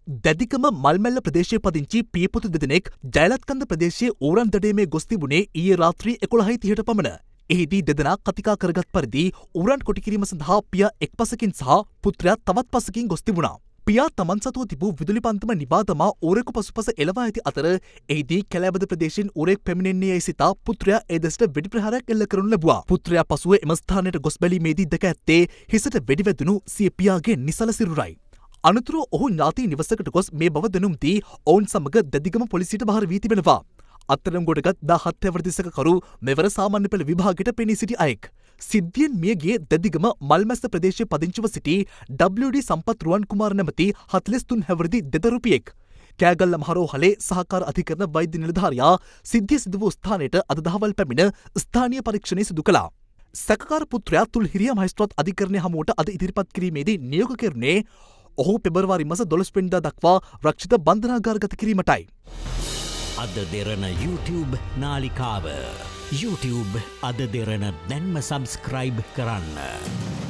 දැදිකම මල්මැල්ල ප්‍රදේශයේ පදිංචි පියපුතු දෙදෙනෙක් ජයලත්කන්ද ප්‍රදේශයේ ඌරන් දඩයමේ ගොස් තිබුණේ ඊයේ රාත්‍රී 11:30ට පමණ. එහිදී දෙදෙනා කතිකා කරගත් පරිදි ඌරන් කොටි කිරීම සඳහා පියා එක් පසකින් සහ පුත්‍රයා තවත් පසකින් ගොස් තිබුණා. පියා තමන් සතුව තිබූ විදුලි පන්තුම නිවා දමා ඌරෙකු පසුපස එළවා ඇති අතර එහිදී කැලෑබද ප්‍රදේශයෙන් ඌරෙක් පැමිණෙන්නේ යයි සිතා පුත්‍රයා ඒ දෙසට වෙඩි ප්‍රහාරයක් එල්ල කරනු ලැබුවා. පුත්‍රයා පසුව එම ස්ථානයට ගොස් බැලීමේදී දැක ඇත්තේ හිසට වෙඩි වැදුණු සිය පියාගේ නිසල සිරුරයි. අනතුරුව ඔහු ඥාතී නිවසකට ගොස් මේ බව දැනුම් දී ඔවුන් සමග දැදිගම පොලිසියට බහර වී තිබෙනවා. අත්අඩංගුවටගත් 17 වසර දිසකරු මෙවර සාමාන්‍ය පෙළ විභාගයට පෙනී සිටි අයෙක්. සිද්ධියෙන් මියගිය දැදිගම මල්මැස්ස ප්‍රදේශයේ පදිංචිව සිටි WD සම්පත් රුවන් කුමාර නැමැති 43 හැවිරිදි දෙදරුපියෙක්. කෑගල්ල මහරෝහලේ සහකාර අධිකරණ වෛද්‍ය නිලධාරියා සිද්ධිය සිදු වූ ස්ථානයට අද දහවල් පැමිණ ස්ථානීය පරීක්ෂණය සිදු කළා. සැකකාර පුත්‍රයා තුල්හිරිය මහේස්ත්‍රාත් අධිකරණය හමුවට අද ඉදිරිපත් කිරීමේදී නියෝග කෙරුණේ ඔහු පෙබරවාරි මස 12 වෙනිදා දක්වා රක්ෂිත බන්ධනාගාරගත කිරීමටයි. අද දෙරන YouTube නාලිකාව YouTube අද දෙරන දැන්ම සබස්ක්‍රයිබ් කරන්න.